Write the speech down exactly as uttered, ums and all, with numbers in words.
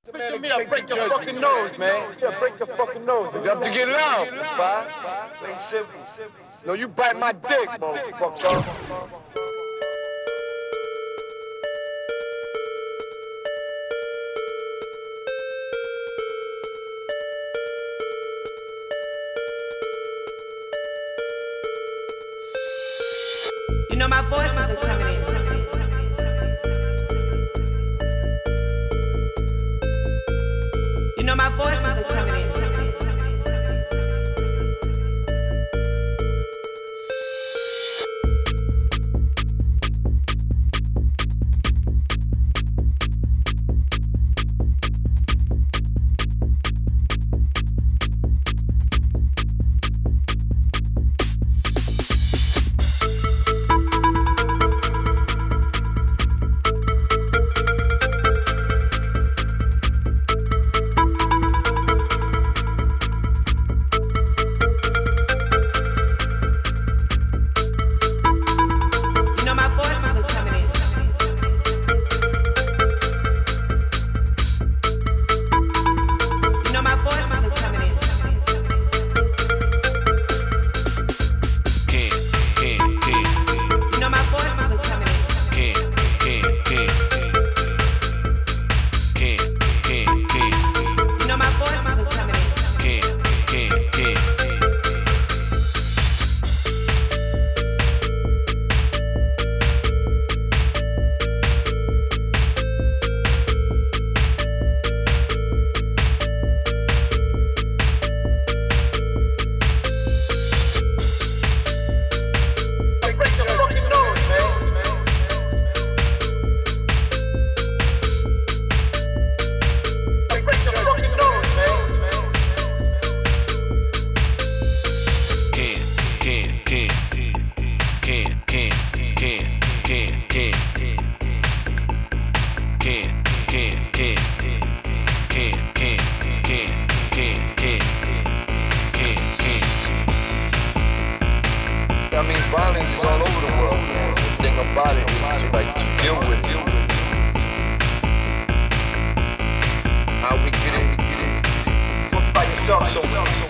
Picture me, I'll break your fucking nose, man. Yeah, break your fucking nose. You have to get loud, five. Plain simple. No, you bite my dick, motherfucker. You know my voice isn't coming in. You know my voice isn't coming in. I mean, violence is all over the world, man. The thing about it is to, like, to deal with it. How we get it, we get it. By yourself, so